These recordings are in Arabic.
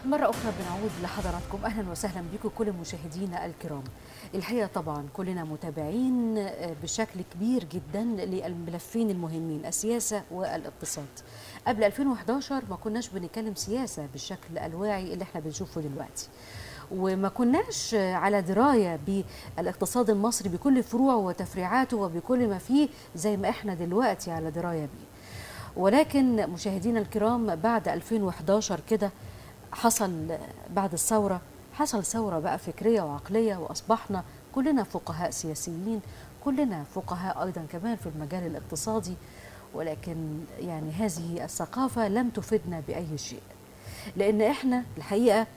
مرة أخرى بنعود لحضراتكم. أهلا وسهلا بكم كل مشاهدينا الكرام. الحقيقة طبعا كلنا متابعين بشكل كبير جدا للملفين المهمين، السياسة والاقتصاد. قبل 2011 ما كناش بنتكلم سياسة بالشكل الواعي اللي احنا بنشوفه دلوقتي، وما كناش على دراية بالاقتصاد المصري بكل فروعه وتفريعاته وبكل ما فيه زي ما احنا دلوقتي على دراية بيه. ولكن مشاهدينا الكرام بعد 2011 كده حصل، بعد الثورة حصل ثورة بقى فكرية وعقلية، وأصبحنا كلنا فقهاء سياسيين، كلنا فقهاء أيضا كمان في المجال الاقتصادي. ولكن يعني هذه الثقافة لم تفدنا بأي شيء، لأن إحنا الحقيقة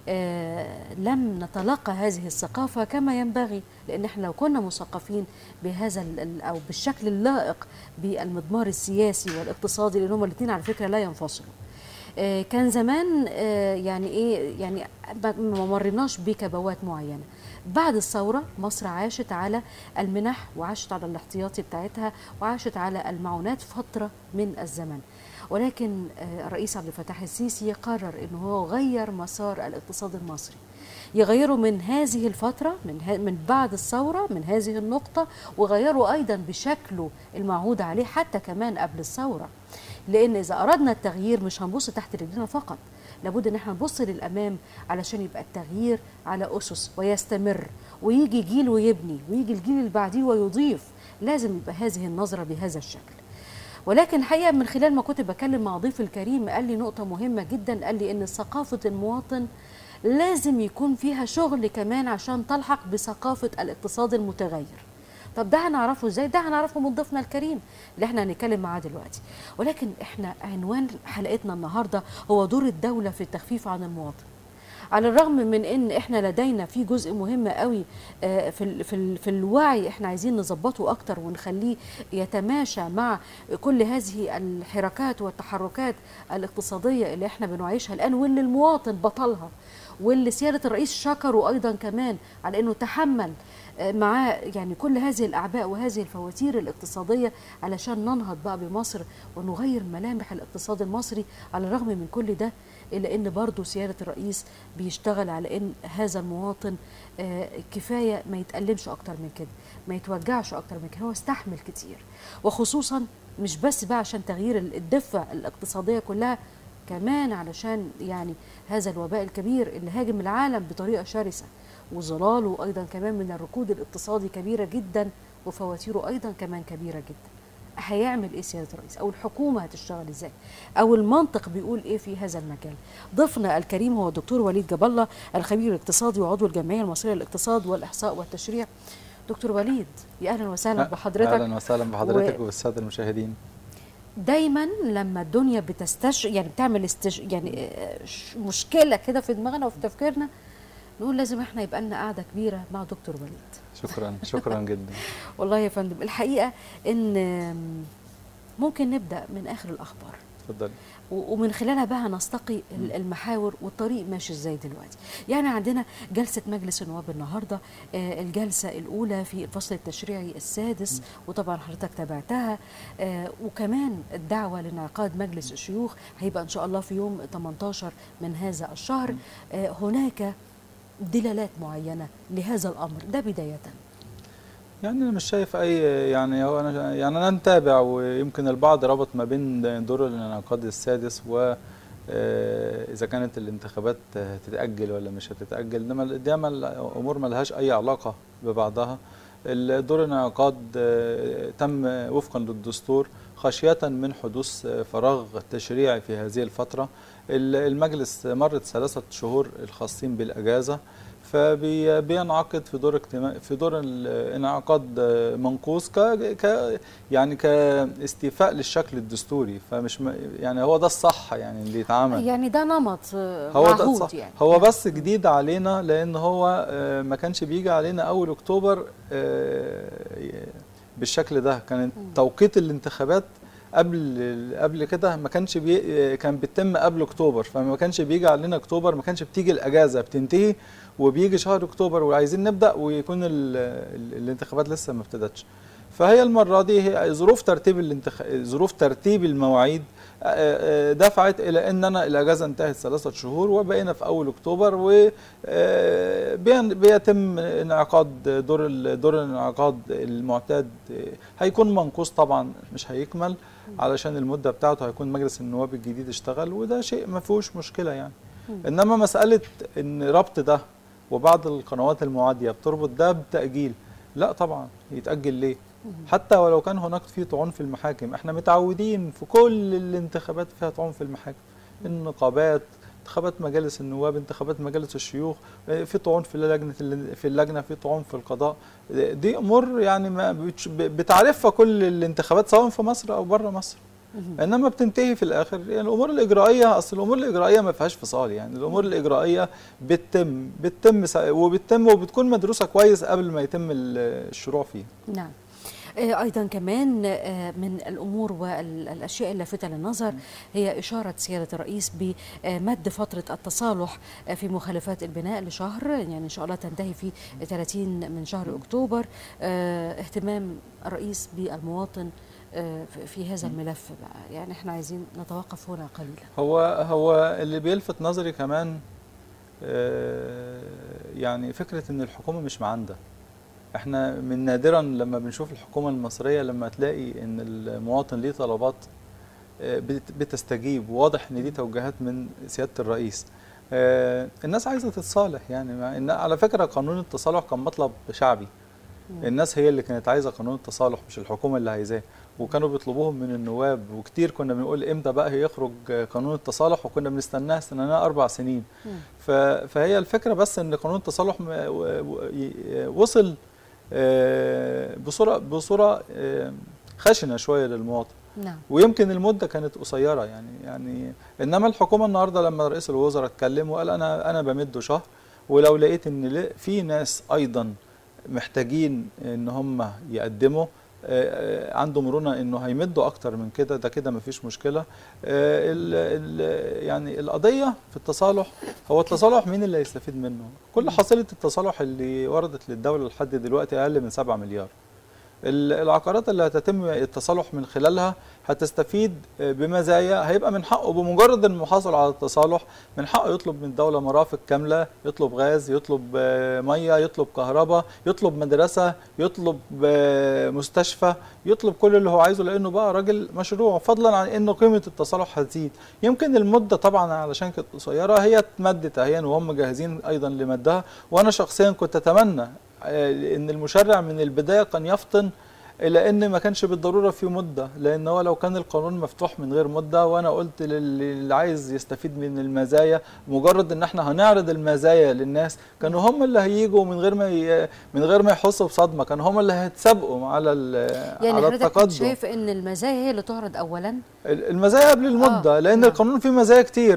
لم نتلقى هذه الثقافة كما ينبغي. لأن إحنا لو كنا مثقفين بهذا أو بالشكل اللائق بالمضمار السياسي والاقتصادي، لأن هما الاثنين على فكرة لا ينفصلوا، كان زمان يعني ايه، يعني ما مرناش بكبوات معينه. بعد الثوره مصر عاشت على المنح وعاشت على الاحتياطي بتاعتها وعاشت على المعونات فتره من الزمن. ولكن الرئيس عبد الفتاح السيسي قرر انه هو غير مسار الاقتصاد المصري، يغيره من هذه الفتره، من بعد الثوره، من هذه النقطه، وغيره ايضا بشكله المعهود عليه حتى كمان قبل الثوره. لأن إذا أردنا التغيير مش هنبص تحت رجلنا فقط، لابد إن احنا نبص للأمام علشان يبقى التغيير على أسس ويستمر، ويجي جيل ويبني، ويجي الجيل اللي بعديه ويضيف. لازم يبقى هذه النظرة بهذا الشكل. ولكن الحقيقة من خلال ما كنت بكلم مع ضيف الكريم قال لي نقطة مهمة جدا، قال لي إن ثقافة المواطن لازم يكون فيها شغل كمان عشان تلحق بثقافة الاقتصاد المتغير. طب ده هنعرفه ازاي؟ ده هنعرفه من ضيفنا الكريم اللي احنا هنتكلم معاه دلوقتي. ولكن احنا عنوان حلقتنا النهارده هو دور الدولة في التخفيف عن المواطن. على الرغم من ان احنا لدينا في جزء مهم قوي في الوعي احنا عايزين نظبطه اكتر ونخليه يتماشى مع كل هذه الحركات والتحركات الاقتصادية اللي احنا بنعيشها الان، واللي المواطن بطلها، واللي سيادة الرئيس شكره ايضا كمان على انه تحمل معاه يعني كل هذه الأعباء وهذه الفواتير الاقتصادية علشان ننهض بقى بمصر ونغير ملامح الاقتصاد المصري. على الرغم من كل ده إلا أن برضو سيادة الرئيس بيشتغل على أن هذا المواطن كفاية ما يتألمش أكتر من كده، ما يتوجعش أكتر من كده. هو استحمل كتير، وخصوصا مش بس بقى عشان تغيير الدفة الاقتصادية كلها، كمان علشان يعني هذا الوباء الكبير اللي هاجم العالم بطريقة شرسة، وظلاله أيضا كمان من الركود الاقتصادي كبيرة جدا، وفواتيره أيضا كمان كبيرة جدا. هيعمل إيه سيادة الرئيس؟ أو الحكومة هتشتغل إزاي؟ أو المنطق بيقول إيه في هذا المجال؟ ضيفنا الكريم هو الدكتور وليد جاب الله، الخبير الاقتصادي وعضو الجمعية المصرية للاقتصاد والإحصاء والتشريع. دكتور وليد، يا أهلا وسهلا بحضرتك. أهلا وسهلا بحضرتك وبالسادة المشاهدين. دايما لما الدنيا يعني بتعمل يعني مشكلة كده في دماغنا وفي تفكيرنا، نقول لازم احنا يبقى لنا قاعده كبيره مع دكتور وليد. شكرا جدا. والله يا فندم، الحقيقه ان ممكن نبدا من اخر الاخبار. اتفضلي. ومن خلالها بقى نستقي المحاور والطريق ماشي ازاي دلوقتي. يعني عندنا جلسه مجلس النواب النهارده، الجلسه الاولى في الفصل التشريعي السادس، وطبعا حضرتك تابعتها، وكمان الدعوه لانعقاد مجلس الشيوخ هيبقى ان شاء الله في يوم 18 من هذا الشهر. هناك دلالات معينة لهذا الأمر ده بداية؟ يعني أنا مش شايف أي، يعني هو أنا نتابع، ويمكن البعض ربط ما بين دور الانعقاد السادس و إذا كانت الانتخابات هتتأجل ولا مش هتتأجل، إنما دي الأمور ما لهاش أي علاقة ببعضها. دور الانعقاد تم وفقا للدستور خشية من حدوث فراغ تشريعي في هذه الفترة. المجلس مرت 3 شهور الخاصين بالأجازة، فبينعقد في دور الانعقاد منقوص يعني كاستيفاء للشكل الدستوري. فمش يعني هو ده الصح يعني اللي يتعامل، يعني ده نمط معهود يعني. هو بس جديد علينا، لأن هو ما كانش بيجي علينا أول أكتوبر بالشكل ده. كان توقيت الانتخابات قبل كده ما كانش كان بيتم قبل اكتوبر، فما كانش بيجي علينا اكتوبر، ما كانش بتيجي الاجازه بتنتهي وبيجي شهر اكتوبر وعايزين نبدا ويكون الانتخابات لسه ما ابتدتش. فهي المره دي هي ظروف ترتيب المواعيد دفعت الى ان انا الاجازه انتهت 3 شهور وبقينا في اول اكتوبر، وبيتم انعقاد دور الانعقاد المعتاد. هيكون منقوص طبعا، مش هيكمل علشان المده بتاعته هيكون مجلس النواب الجديد اشتغل، وده شيء ما فيهوش مشكله يعني. انما مساله ان ربط ده وبعض القنوات المعاديه بتربط ده بتاجيل، لا طبعا يتاجل ليه؟ حتى ولو كان هناك في طعون في المحاكم، احنا متعودين في كل الانتخابات فيها طعون في المحاكم، النقابات، انتخابات مجالس النواب، انتخابات مجالس الشيوخ، في طعون في اللجنه، في طعون في القضاء. دي امور يعني ما بتعرفها كل الانتخابات سواء في مصر او بره مصر. انما بتنتهي في الاخر يعني الامور الاجرائيه، اصل الامور الاجرائيه ما فيهاش فصال، يعني الامور الاجرائيه بتتم وبتكون مدروسه كويس قبل ما يتم الشروع فيها. نعم. أيضا كمان من الأمور والأشياء اللافتة للنظر هي إشارة سيادة الرئيس بمد فترة التصالح في مخالفات البناء لشهر، يعني إن شاء الله تنتهي في 30 من شهر أكتوبر. اهتمام الرئيس بالمواطن في هذا الملف بقى، يعني احنا عايزين نتوقف هنا قليلا. هو اللي بيلفت نظري كمان يعني فكرة إن الحكومة مش معاندة. احنا من نادرا لما بنشوف الحكومة المصرية لما تلاقي ان المواطن ليه طلبات بتستجيب، واضح ان دي توجيهات من سيادة الرئيس. الناس عايزة تتصالح، يعني إن على فكرة قانون التصالح كان مطلب شعبي، الناس هي اللي كانت عايزة قانون التصالح مش الحكومة اللي عايزاه، وكانوا بيطلبوهم من النواب، وكتير كنا بنقول امتى بقى يخرج قانون التصالح، وكنا بنستناه 4 سنين. فهي الفكرة بس ان قانون التصالح وصل بصورة خشنة شوية للمواطن. نعم. ويمكن المدة كانت قصيرة يعني انما الحكومة النهارده لما رئيس الوزراء اتكلم وقال انا بمده شهر، ولو لقيت ان في ناس ايضا محتاجين ان هم يقدموا عنده مرونة انه هيمدوا اكتر من كده، ده كده مفيش مشكلة. يعني القضية في التصالح، هو التصالح مين اللي هيستفيد منه؟ كل حصيلة التصالح اللي وردت للدولة لحد دلوقتي اقل من 7 مليار. العقارات اللي هتتم التصالح من خلالها هتستفيد بمزايا، هيبقى من حقه بمجرد انه حصل على التصالح من حقه يطلب من الدولة مرافق كاملة، يطلب غاز، يطلب مية، يطلب كهرباء، يطلب مدرسة، يطلب مستشفى، يطلب كل اللي هو عايزه لانه بقى راجل مشروع، فضلا عن انه قيمة التصالح هتزيد. يمكن المدة طبعا علشان كانت قصيرة هي اتمدت اهيا وهم جاهزين ايضا لمدها، وانا شخصيا كنت اتمنى ان المشرع من البداية كان يفطن إلى أن ما كانش بالضرورة في مدة، لأن هو لو كان القانون مفتوح من غير مدة، وأنا قلت للي عايز يستفيد من المزايا مجرد أن احنا هنعرض المزايا للناس، كانوا هم اللي هيجوا من غير ما يحسوا بصدمة، كانوا هم اللي هيتسابقوا على يعني على التقدم. التقدم. شايف أن المزايا هي اللي تعرض أولا؟ المزايا قبل المدة، لأن القانون فيه مزايا كتير.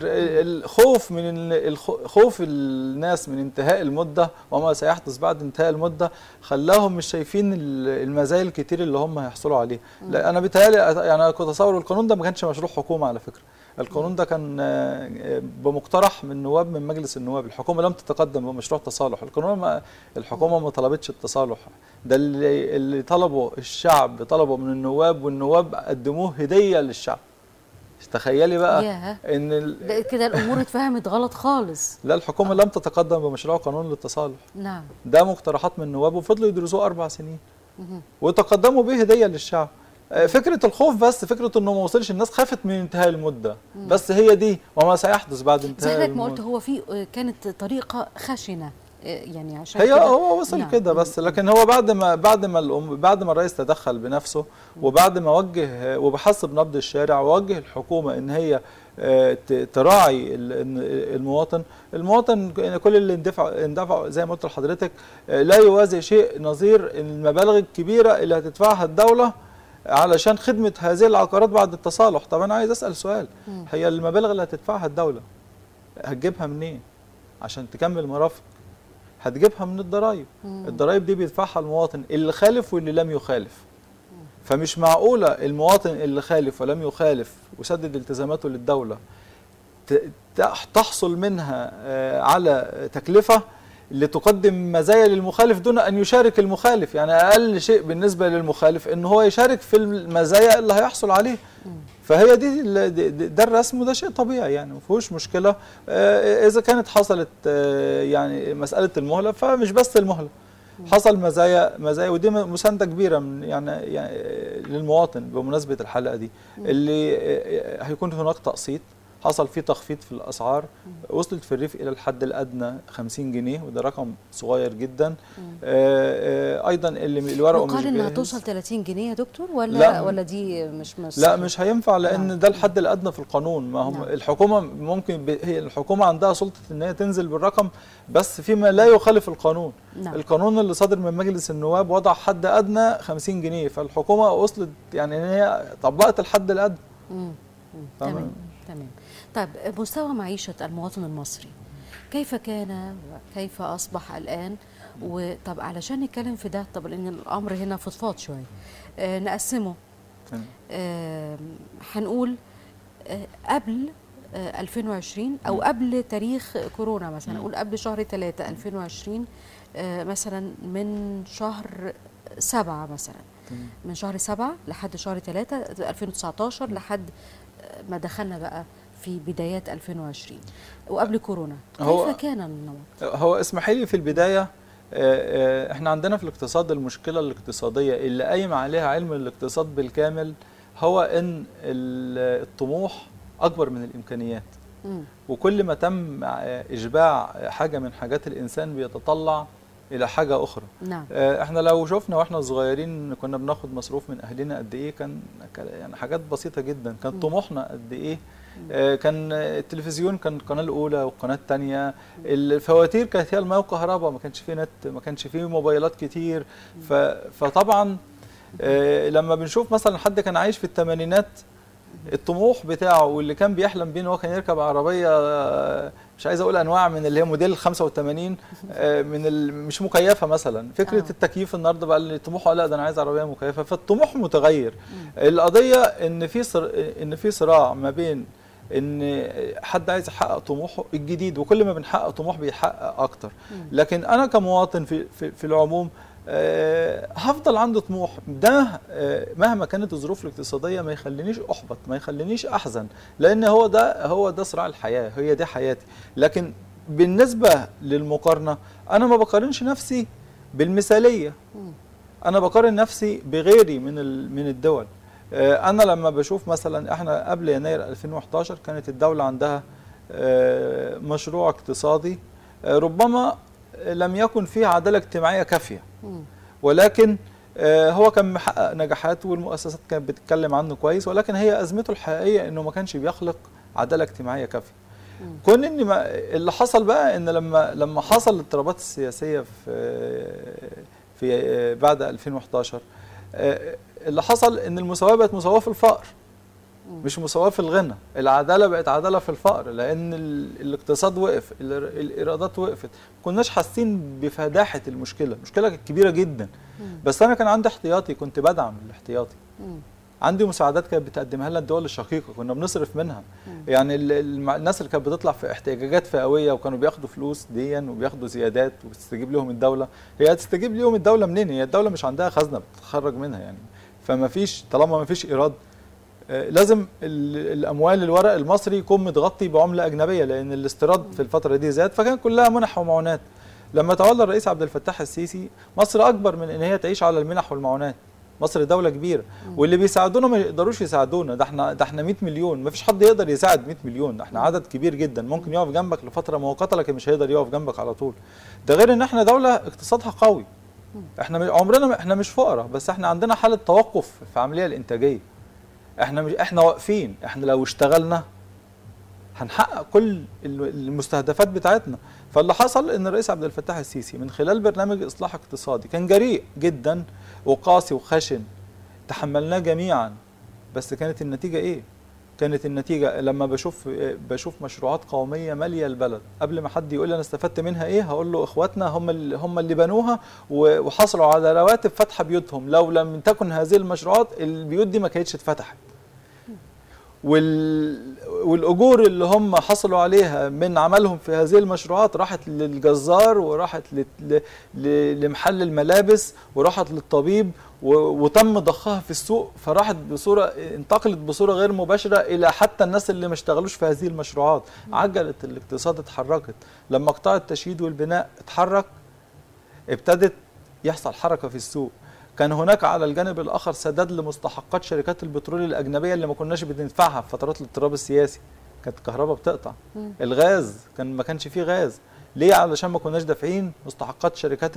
خوف الناس من انتهاء المدة وما سيحدث بعد انتهاء المدة خلاهم مش شايفين المزايا الكتير اللي هم هيحصلوا عليه. لا أنا بيتهيألي يعني أنا كنت أتصور القانون ده ما كانش مشروع حكومة على فكرة، القانون ده كان بمقترح من نواب من مجلس النواب، الحكومة لم تتقدم بمشروع تصالح، الحكومة ما طلبتش التصالح، ده اللي طلبه الشعب، طلبه من النواب، والنواب قدموه هدية للشعب. تخيلي بقى ان كده الامور اتفهمت غلط خالص. لا الحكومة لم تتقدم بمشروع قانون للتصالح. نعم. ده مقترحات من النواب وفضلوا يدرسوه 4 سنين وتقدموا به هدية للشعب. فكرة الخوف بس، فكرة انه ما وصلش، الناس خافت من انتهاء المدة، بس هي دي وما سيحدث بعد انتهاء المدة. زي ما قلت هو في كانت طريقة خشنة يعني عشان هي هو وصل نعم. كده بس، لكن هو بعد ما الرئيس تدخل بنفسه وبعد ما وجه وبحسب نبض الشارع ووجه الحكومة ان هي تراعي المواطن كل اللي اندفع زي ما قلت لحضرتك لا يوازي شيء نظير المبالغ الكبيرة اللي هتدفعها الدولة علشان خدمة هذه العقارات بعد التصالح. طب أنا عايز أسأل سؤال، هي المبالغ اللي هتدفعها الدولة هتجيبها منين عشان تكمل مرافق؟ هتجيبها من الضرائب. الضرائب دي بيدفعها المواطن اللي خالف واللي لم يخالف. فمش معقولة المواطن اللي خالف ولم يخالف وسدد التزاماته للدولة تحصل منها على تكلفة اللي تقدم مزايا للمخالف دون ان يشارك المخالف. يعني اقل شيء بالنسبه للمخالف ان هو يشارك في المزايا اللي هيحصل عليه. فهي ده الرسم، وده شيء طبيعي يعني ما فيهوش مشكله. اذا كانت حصلت يعني مساله المهله، فمش بس المهله، حصل مزايا ودي مسانده كبيره من يعني للمواطن بمناسبه الحلقه دي، اللي هيكون هناك تقسيط، حصل فيه تخفيض في الاسعار، وصلت في الريف الى الحد الادنى 50 جنيه، وده رقم صغير جدا. ايضا اللي ورقه مش قال انها جاهز توصل 30 جنيه يا دكتور، ولا دي مش لا مش هينفع، لان ده الحد الادنى في القانون. ما هم نعم. الحكومه ممكن هي الحكومه عندها سلطه ان هي تنزل بالرقم بس فيما لا يخالف القانون. نعم. القانون اللي صادر من مجلس النواب وضع حد ادنى 50 جنيه، فالحكومه وصلت يعني ان هي طبقت الحد الادنى. تمام. طيب مستوى معيشة المواطن المصري كيف كان وكيف أصبح الآن؟ وطب علشان نتكلم في ده، طب لأن الأمر هنا فضفاض شوية، نقسمه. هنقول قبل 2020 أو قبل تاريخ كورونا مثلا، نقول قبل شهر 3 2020 مثلا، من شهر 7 مثلا، من شهر 7 لحد شهر 3 2019 لحد ما دخلنا بقى في بدايات 2020 وقبل كورونا، كيف كان النمط؟ هو اسمحي لي في البداية، احنا عندنا في الاقتصاد المشكلة الاقتصادية اللي قايم عليها علم الاقتصاد بالكامل، هو ان الطموح اكبر من الامكانيات. وكل ما تم اشباع حاجة من حاجات الانسان بيتطلع الى حاجة اخرى. نعم. احنا لو شفنا واحنا صغيرين كنا بناخد مصروف من اهلنا قد ايه، كان يعني حاجات بسيطة جدا، كان طموحنا قد ايه. كان التلفزيون كان القناه الاولى والقناه الثانيه، الفواتير كانت هي الماء والكهرباء، ما كانش فيه نت، ما كانش فيه موبايلات كتير. فطبعا لما بنشوف مثلا حد كان عايش في الثمانينات، الطموح بتاعه واللي كان بيحلم بيه ان هو كان يركب عربيه، مش عايز اقول انواع، من اللي هي موديل 85 من مش مكيفه مثلا، فكره التكييف النهارده بقى اللي طموحه لا ده انا عايز عربيه مكيفه، فالطموح متغير. القضيه ان في صراع ما بين ان حد عايز يحقق طموحه الجديد، وكل ما بنحقق طموح بيحقق اكتر. لكن انا كمواطن في العموم هفضل عندي طموح ده، مهما كانت الظروف الاقتصاديه ما يخلينيش احبط، ما يخلينيش احزن، لان هو ده صراع الحياه، هي دي حياتي. لكن بالنسبه للمقارنه، انا ما بقارنش نفسي بالمثاليه، انا بقارن نفسي بغيري من الدول. انا لما بشوف مثلا احنا قبل يناير 2011 كانت الدوله عندها مشروع اقتصادي ربما لم يكن فيه عداله اجتماعيه كافيه، ولكن هو كان محقق نجاحات والمؤسسات كانت بتتكلم عنه كويس، ولكن هي ازمته الحقيقيه انه ما كانش بيخلق عداله اجتماعيه كافيه. كون ان اللي حصل بقى ان لما حصل الاضطرابات السياسيه في بعد 2011، اللي حصل ان المساواه بقت مساواه في الفقر مش مساواه في الغنى، العداله بقت عداله في الفقر، لان الاقتصاد وقف، الايرادات وقفت. ما كناش حاسين بفداحه المشكله كانت كبيره جدا. بس انا كان عندي احتياطي، كنت بدعم الاحتياطي. عندي مساعدات كانت بتقدمها لنا الدول الشقيقه، كنا بنصرف منها. يعني الناس اللي كانت بتطلع في احتياجات فئويه وكانوا بياخدوا فلوس ديا وبياخدوا زيادات وبتستجيب لهم الدوله، هي هتستجيب لهم الدوله منين؟ هي الدوله مش عندها خزنه بتتخرج منها يعني. فما فيش، طالما ما فيش ايراد لازم الاموال الورق المصري يكون متغطي بعمله اجنبيه، لان الاستيراد في الفتره دي زاد، فكان كلها منح ومعونات. لما تولى الرئيس عبد الفتاح السيسي، مصر اكبر من ان هي تعيش على المنح والمعونات. مصر دوله كبيره، واللي بيساعدونا ما يقدروش يساعدونا، ده احنا 100 مليون، ما فيش حد يقدر يساعد 100 مليون، احنا عدد كبير جدا، ممكن يقف جنبك لفتره مؤقته لكن مش هيقدر يقف جنبك على طول. ده غير ان احنا دوله اقتصادها قوي. احنا مش فقراء، بس احنا عندنا حاله توقف في العمليه الانتاجيه. احنا واقفين، احنا لو اشتغلنا هنحقق كل المستهدفات بتاعتنا. فاللي حصل ان الرئيس عبد الفتاح السيسي من خلال برنامج اصلاح اقتصادي كان جريء جدا وقاسي وخشن، تحملناه جميعا. بس كانت النتيجه ايه؟ كانت النتيجه لما بشوف مشروعات قوميه ماليه البلد، قبل ما حد يقول لي انا استفدت منها ايه، هقول له اخواتنا هم اللي بنوها وحصلوا على رواتب فتح بيوتهم، لو لم تكن هذه المشروعات البيوت دي ما كانتش اتفتحت. والاجور اللي هم حصلوا عليها من عملهم في هذه المشروعات راحت للجزار، وراحت لمحل الملابس، وراحت للطبيب، وتم ضخها في السوق، فراحت بصوره، انتقلت بصوره غير مباشره الى حتى الناس اللي ما اشتغلوش في هذه المشروعات. عجلت الاقتصاد اتحركت. لما قطاع التشييد والبناء اتحرك، ابتدت يحصل حركه في السوق. كان هناك على الجانب الاخر سداد لمستحقات شركات البترول الاجنبيه اللي ما كناش بندفعها في فترات الاضطراب السياسي. كانت الكهرباء بتقطع، الغاز ما كانش فيه غاز. ليه؟ علشان ما كناش دافعين مستحقات شركات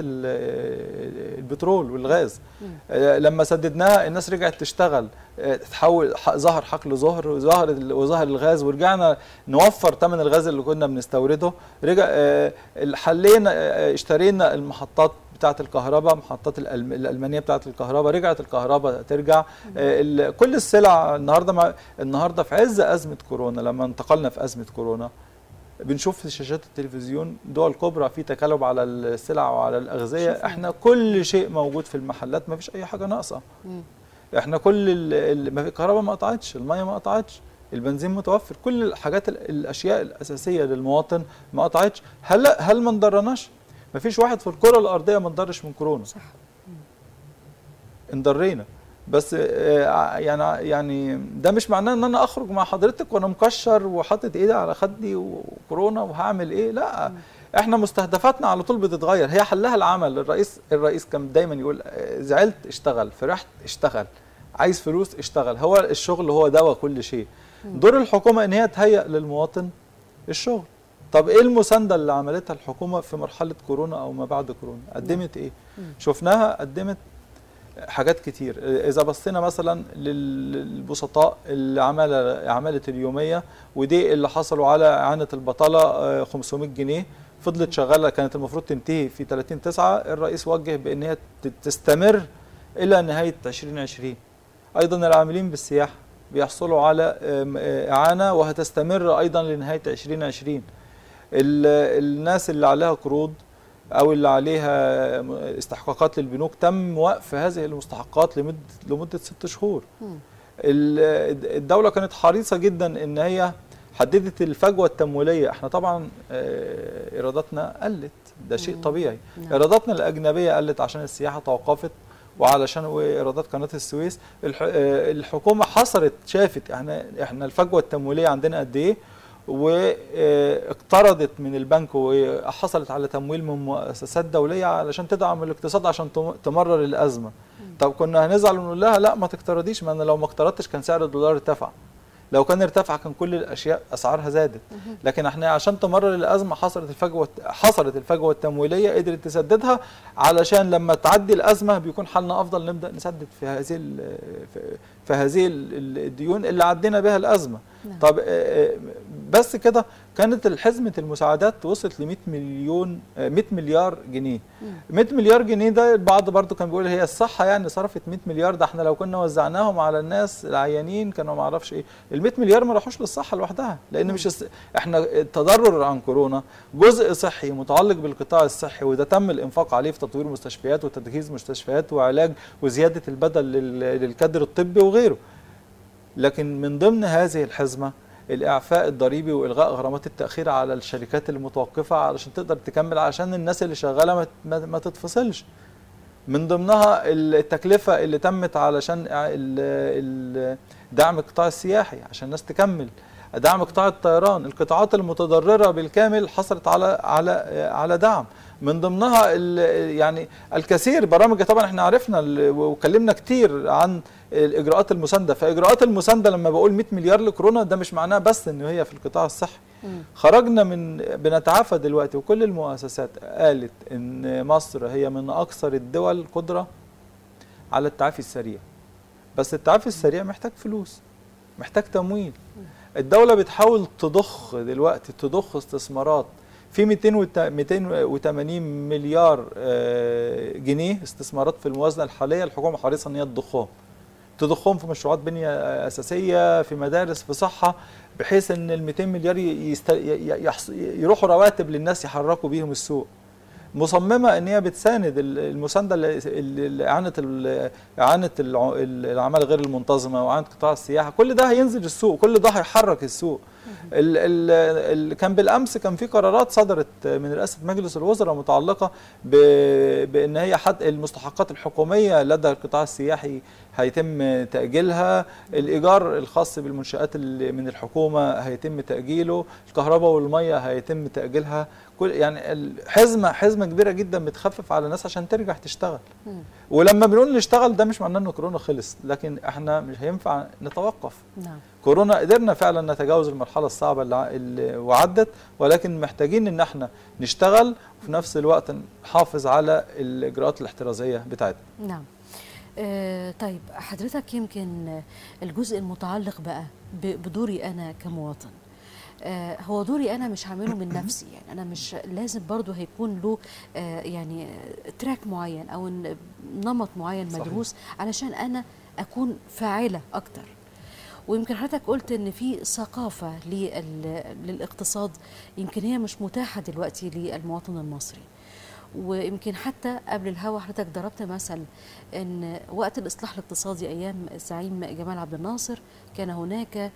البترول والغاز. لما سددناها الناس رجعت تشتغل، تحول، ظهر حقل ظهر، وظهر الغاز، ورجعنا نوفر ثمن الغاز اللي كنا بنستورده. رجع حلينا، اشترينا المحطات بتاعه الكهرباء، محطات الألمانية بتاعه الكهرباء، رجعت الكهرباء ترجع. كل السلع النهارده في عز أزمة كورونا، لما انتقلنا في أزمة كورونا، بنشوف في شاشات التلفزيون دول كبرى في تكالب على السلع وعلى الأغذية. احنا كل شيء موجود في المحلات، ما فيش أي حاجة ناقصة. احنا كل ما في، الكهرباء ما قطعتش، المية ما قطعتش، البنزين متوفر، كل الحاجات الأشياء الأساسية للمواطن ما قطعتش. هل ما انضرناش؟ ما فيش واحد في الكرة الأرضية ما انضرش من كورونا. صح. انضرينا، بس يعني ده مش معناه ان انا اخرج مع حضرتك وانا مكشر وحاطط ايدي على خدي وكورونا وهعمل ايه. لا، احنا مستهدفاتنا على طول بتتغير، هي حلها العمل. الرئيس كان دايما يقول: زعلت اشتغل، فرحت اشتغل، عايز فلوس اشتغل. هو الشغل هو دواء كل شيء. دور الحكومة ان هي تهيئ للمواطن الشغل. طب ايه المساندة اللي عملتها الحكومة في مرحلة كورونا او ما بعد كورونا؟ قدمت ايه؟ شفناها قدمت حاجات كتير. إذا بصينا مثلا للبسطاء اللي عملت اليومية، ودي اللي حصلوا على إعانة البطالة 500 جنيه، فضلت شغالة، كانت المفروض تنتهي في 30/9. الرئيس وجه بأن هي تستمر إلى نهاية 2020. أيضا العاملين بالسياحة بيحصلوا على إعانة وهتستمر أيضا لنهاية 2020. الناس اللي عليها قروض أو اللي عليها استحقاقات للبنوك، تم وقف هذه المستحقات لمدة 6 شهور. الدولة كانت حريصة جدا إن هي حددت الفجوة التمويلية. احنا طبعا إيراداتنا قلت، ده شيء طبيعي. إيراداتنا الأجنبية قلت عشان السياحة توقفت، وعلشان إيرادات قناة السويس. الحكومة حصرت، شافت احنا الفجوة التمويلية عندنا قد إيه، واقترضت من البنك وحصلت على تمويل من مؤسسات دولية علشان تدعم الاقتصاد، عشان تمرر الأزمة. طب كنا هنزعل ونقول لها لا ما تقترضيش، ما أنا لو ما اقترضتش كان سعر الدولار ارتفع، لو كان ارتفع كان كل الأشياء أسعارها زادت. لكن احنا عشان تمرر الأزمة حصلت الفجوة التمويلية، قدرت تسددها، علشان لما تعدي الأزمة بيكون حالنا أفضل، نبدأ نسدد في هذه الديون اللي عدينا بها الأزمة. طب بس كده كانت حزمة المساعدات وصلت ل 100 مليار جنيه. 100 مليار جنيه ده البعض برضو كان بيقول هي الصحة يعني صرفت 100 مليار، ده احنا لو كنا وزعناهم على الناس العيانين كانوا ما اعرفش ايه. ال 100 مليار ما راحوش للصحة لوحدها، لان احنا التضرر عن كورونا جزء صحي متعلق بالقطاع الصحي، وده تم الانفاق عليه في تطوير مستشفيات وتجهيز مستشفيات وعلاج وزيادة البدل للكادر الطبي وغيره. لكن من ضمن هذه الحزمة الإعفاء الضريبي وإلغاء غرامات التأخير على الشركات المتوقفة علشان تقدر تكمل، عشان الناس اللي شغالة ما تتفصلش. من ضمنها التكلفة اللي تمت علشان دعم القطاع السياحي عشان الناس تكمل، دعم قطاع الطيران. القطاعات المتضررة بالكامل حصلت على دعم. من ضمنها يعني الكثير برامج، طبعا احنا عرفنا وكلمنا كتير عن الاجراءات المسانده. فاجراءات المسانده لما بقول 100 مليار لكورونا ده مش معناه بس ان هي في القطاع الصحي. خرجنا بنتعافى دلوقتي، وكل المؤسسات قالت ان مصر هي من اكثر الدول قدره على التعافي السريع. بس التعافي السريع محتاج فلوس، محتاج تمويل. الدوله بتحاول تضخ استثمارات في 280 مليار جنيه استثمارات في الموازنه الحاليه. الحكومه حريصه ان هي تضخهم في مشروعات بنيه اساسيه، في مدارس، في صحه، بحيث ان ال 200 مليار يروحوا رواتب للناس يحركوا بيهم السوق. مصممه ان هي بتساند المسانده اعانه العماله غير المنتظمه واعانه قطاع السياحه. كل ده هينزل السوق، كل ده هيحرك السوق. كان بالامس كان في قرارات صدرت من رئاسه مجلس الوزراء متعلقه بان هي حد المستحقات الحكوميه لدى القطاع السياحي هيتم تاجيلها، الايجار الخاص بالمنشات اللي من الحكومه هيتم تاجيله، الكهرباء والميه هيتم تاجيلها، كل يعني حزمه كبيره جدا بتخفف على الناس عشان ترجع تشتغل. ولما بنقول نشتغل ده مش معناه ان كورونا خلص، لكن احنا مش هينفع نتوقف. نعم. كورونا قدرنا فعلا نتجاوز المرحله الصعبه اللي وعدت، ولكن محتاجين ان احنا نشتغل وفي نفس الوقت نحافظ على الاجراءات الاحترازيه بتاعتنا. نعم. طيب حضرتك يمكن الجزء المتعلق بقى بدوري انا كمواطن، هو دوري انا مش هعمله من نفسي، يعني انا مش لازم برضو هيكون له يعني تراك معين او نمط معين مدروس. صحيح. علشان انا اكون فاعله اكتر. ويمكن حضرتك قلت ان في ثقافه للاقتصاد يمكن هي مش متاحه دلوقتي للمواطن المصري. ويمكن حتى قبل الهوا حضرتك ضربت مثل ان وقت الاصلاح الاقتصادي ايام الزعيم جمال عبد الناصر كان هناك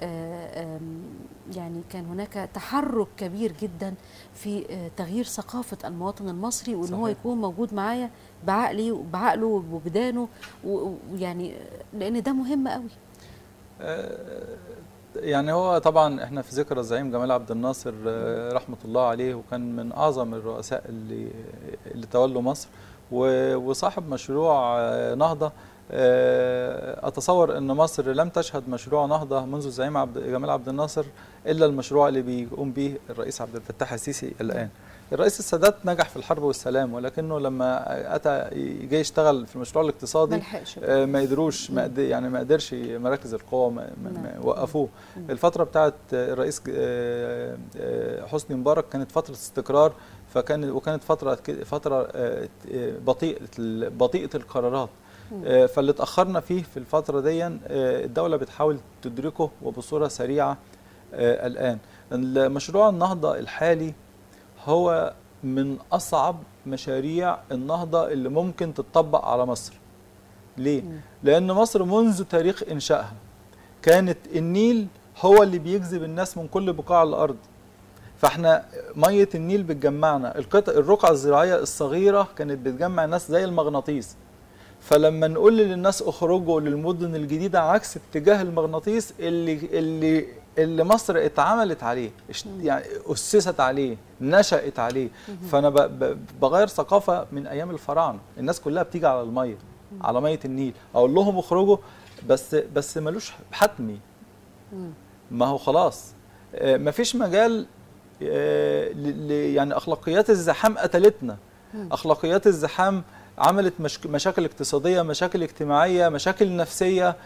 يعني كان هناك تحرك كبير جدا في تغيير ثقافه المواطن المصري، وان هو يكون موجود معايا بعقله وبدانه، ويعني لان ده مهم قوي. يعني هو طبعا احنا في ذكرى الزعيم جمال عبد الناصر رحمه الله عليه، وكان من اعظم الرؤساء اللي تولوا مصر، وصاحب مشروع نهضه. اتصور ان مصر لم تشهد مشروع نهضه منذ الزعيم جمال عبد الناصر الا المشروع اللي بيقوم به الرئيس عبد الفتاح السيسي الان. الرئيس السادات نجح في الحرب والسلام، ولكنه لما اتى جاي يشتغل في المشروع الاقتصادي ما قدروش، ما قدرش مراكز القوى وقفوه. الفتره بتاعت الرئيس حسني مبارك كانت فتره استقرار، وكانت فتره بطيئه القرارات. فاللي اتاخرنا فيه في الفتره دي الدوله بتحاول تدركه وبصوره سريعه. الان مشروع النهضه الحالي هو من أصعب مشاريع النهضة اللي ممكن تتطبق على مصر. ليه؟ لأن مصر منذ تاريخ إنشائها كانت النيل هو اللي بيجذب الناس من كل بقاع الأرض. فاحنا مية النيل بتجمعنا، الرقعة الزراعية الصغيرة كانت بتجمع الناس زي المغناطيس. فلما نقول للناس اخرجوا للمدن الجديدة عكس اتجاه المغناطيس اللي مصر اتعملت عليه، يعني أسست عليه، نشأت عليه. فأنا بغير ثقافة من أيام الفراعنة، الناس كلها بتيجي على المية، على مية النيل، أقول لهم اخرجوا بس ملوش حتمي. ما هو خلاص مفيش مجال، يعني أخلاقيات الزحام قتلتنا. أخلاقيات الزحام عملت مشاكل اقتصادية، مشاكل اجتماعية، مشاكل نفسية،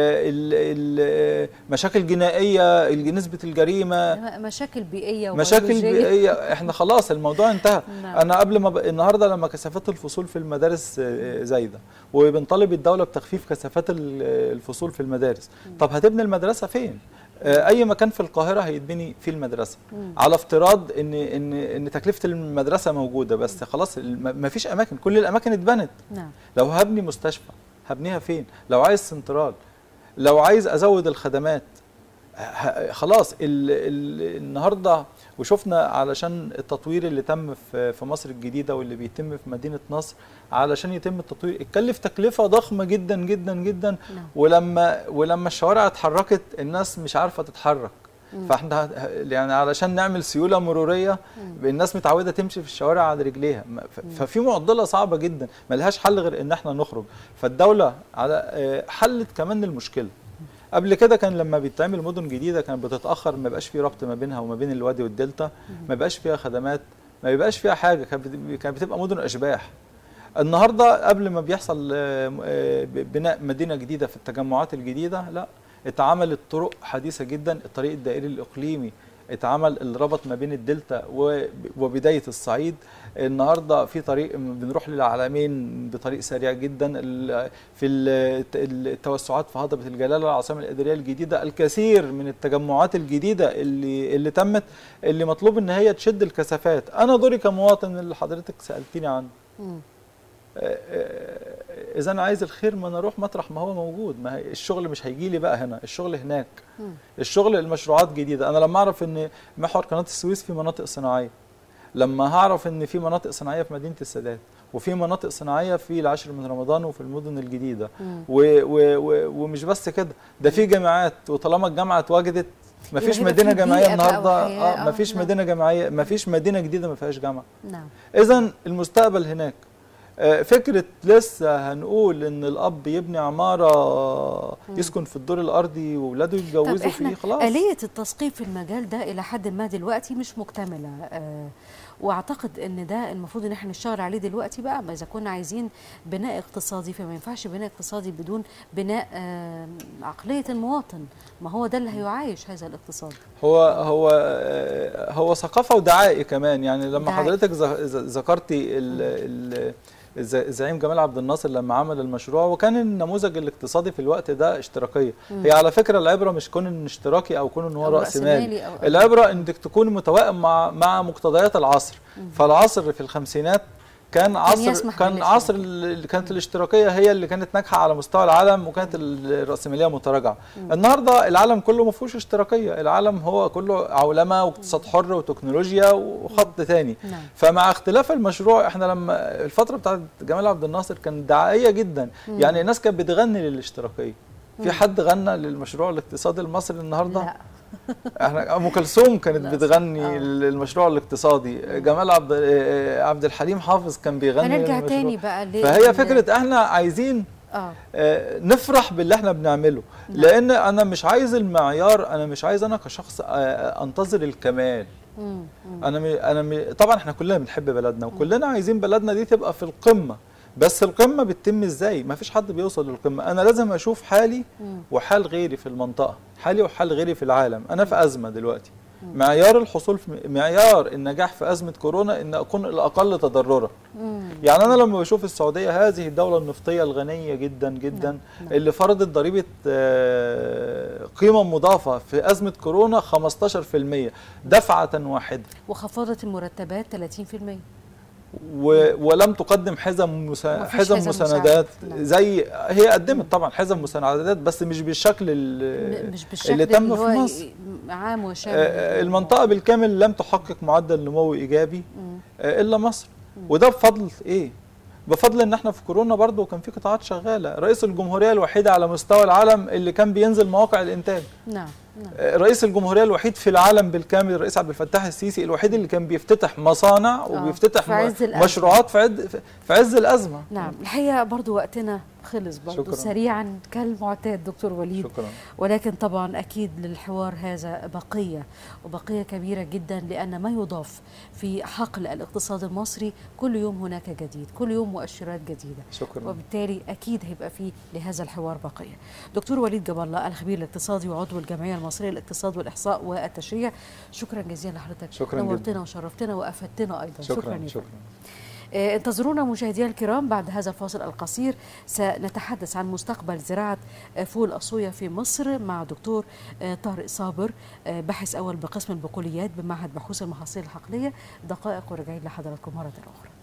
مشاكل جنائية، نسبة الجريمة، مشاكل بيئية مشاكل بيئية. احنا خلاص الموضوع انتهى. انا قبل ما النهارده لما كثافات الفصول في المدارس زايدة وبنطالب الدولة بتخفيف كثافات الفصول في المدارس، طب هتبني المدرسة فين؟ اي مكان في القاهره هيتبني فيه المدرسه، على افتراض ان تكلفه المدرسه موجوده، بس خلاص ما فيش اماكن، كل الاماكن اتبنت. لو هبني مستشفى هبنيها فين؟ لو عايز سنترال، لو عايز ازود الخدمات، خلاص النهارده وشفنا علشان التطوير اللي تم في مصر الجديده واللي بيتم في مدينه نصر، علشان يتم التطوير اتكلف تكلفه ضخمه جدا جدا جدا. ولما الشوارع اتحركت الناس مش عارفه تتحرك. فاحنا يعني علشان نعمل سيوله مروريه الناس متعوده تمشي في الشوارع على رجليها، ففي معضله صعبه جدا ملهاش حل غير ان احنا نخرج. فالدوله على حلت كمان المشكله. قبل كده كان لما بيتعمل مدن جديده كانت بتتاخر، ما بقاش في ربط ما بينها وما بين الوادي والدلتا، ما بقاش فيها خدمات، ما بيبقاش فيها حاجه، كانت بتبقى مدن اشباح. النهارده قبل ما بيحصل بناء مدينه جديده في التجمعات الجديده، لا اتعملت طرق حديثه جدا، الطريق الدائري الاقليمي اتعمل الربط ما بين الدلتا وبدايه الصعيد. النهارده في طريق بنروح للعلمين بطريق سريع جدا، في التوسعات في هضبه الجلاله العاصمه الاداريه الجديده، الكثير من التجمعات الجديده اللي تمت، اللي مطلوب ان هي تشد الكثافات. انا دوري كمواطن اللي حضرتك سالتيني عنه، اذا انا عايز الخير ما انا اروح مطرح ما هو موجود. ما هي الشغل مش هيجي لي بقى هنا، الشغل هناك. الشغل المشروعات جديده. انا لما اعرف ان محور قناه السويس في مناطق صناعيه، لما هعرف ان في مناطق صناعيه في مدينه السادات، وفي مناطق صناعيه في العاشر من رمضان وفي المدن الجديده، ومش بس كده، ده في جامعات، وطالما الجامعه اتوجدت ما فيش مدينه جامعيه النهارده، ما فيش مدينه جامعيه، ما فيش مدينه جديده ما فيهاش جامعه. نعم. اذا المستقبل هناك. فكره لسه هنقول ان الاب يبني عماره يسكن في الدور الارضي واولاده يتجوزوا فيه، خلاص. آلية التثقيف في المجال ده الى حد ما دلوقتي مش مكتمله، واعتقد ان ده المفروض ان احنا نشتغل عليه دلوقتي بقى. ما اذا كنا عايزين بناء اقتصادي فما ينفعش بناء اقتصادي بدون بناء عقليه المواطن. ما هو ده اللي هيعايش هذا الاقتصاد. هو ثقافه ودعائي كمان. يعني لما دعائي. حضرتك ذكرتي الزعيم جمال عبد الناصر لما عمل المشروع، وكان النموذج الاقتصادي في الوقت ده اشتراكيه. هي على فكره العبره مش كون ان اشتراكي او كون ان هو راس مالي، العبره انك تكون متوائم مع مقتضيات العصر. فالعصر في الخمسينات كان عصر كانت الاشتراكيه هي اللي كانت ناجحه على مستوى العالم، وكانت الراسماليه متراجعه. النهارده العالم كله ما فيهوش اشتراكيه، العالم هو كله عولمه واقتصاد حر وتكنولوجيا وخط ثاني. فمع اختلاف المشروع، احنا لما الفتره بتاعت جمال عبد الناصر كانت دعائيه جدا. يعني الناس كانت بتغني للاشتراكيه. في حد غنى للمشروع الاقتصادي المصري النهارده؟ لا. احنا ام كلثوم كانت بتغني المشروع الاقتصادي، جمال عبد الحليم حافظ كان بيغني. هنرجع تاني بقى فهي فكره احنا عايزين نفرح باللي احنا بنعمله. لان انا مش عايز المعيار، انا مش عايز انا كشخص انتظر الكمال. طبعا احنا كلنا بنحب بلدنا، وكلنا عايزين بلدنا دي تبقى في القمه. بس القمه بتتم ازاي؟ ما فيش حد بيوصل للقمه. انا لازم اشوف حالي وحال غيري في المنطقه، حالي وحال غيري في العالم. انا في ازمه دلوقتي، معيار الحصول معيار النجاح في ازمه كورونا ان اكون الاقل تضررا. يعني انا لما بشوف السعوديه، هذه الدوله النفطيه الغنيه جدا جدا اللي فرضت ضريبه قيمه مضافه في ازمه كورونا 15% دفعه واحده، وخفضت المرتبات 30%، ولم تقدم حزم مساندات. زي هي قدمت طبعا حزم مساندات، بس مش بالشكل اللي تم في مصر. عام وشامل. المنطقه بالكامل لم تحقق معدل نمو ايجابي الا مصر. وده بفضل ايه؟ بفضل ان احنا في كورونا برضو كان في قطاعات شغاله. رئيس الجمهوريه الوحيده على مستوى العالم اللي كان بينزل مواقع الانتاج. نعم. رئيس الجمهوريه الوحيد في العالم بالكامل، الرئيس عبد الفتاح السيسي، الوحيد اللي كان بيفتتح مصانع وبيفتتح مشروعات في عز الازمه. نعم. الحقيقه برضو وقتنا خلص برضو سريعا كالمعتاد دكتور وليد. شكرا. ولكن طبعا اكيد للحوار هذا بقيه كبيره جدا، لان ما يضاف في حقل الاقتصاد المصري كل يوم هناك جديد، كل يوم مؤشرات جديده. شكرا. وبالتالي اكيد هيبقى في لهذا الحوار بقيه. دكتور وليد جاب الله، الخبير الاقتصادي وعضو الجمعيه المصريه للاقتصاد والاحصاء والتشريع، شكرا جزيلا لحضرتك. شكرا. نورتنا وشرفتنا وافدتنا ايضا. شكرا. انتظرونا مشاهدينا الكرام. بعد هذا الفاصل القصير سنتحدث عن مستقبل زراعة فول الصويا في مصر مع دكتور طارق صابر، باحث أول بقسم البقوليات بمعهد بحوث المحاصيل الحقلية. دقائق وراجعين لحضراتكم مرة أخرى.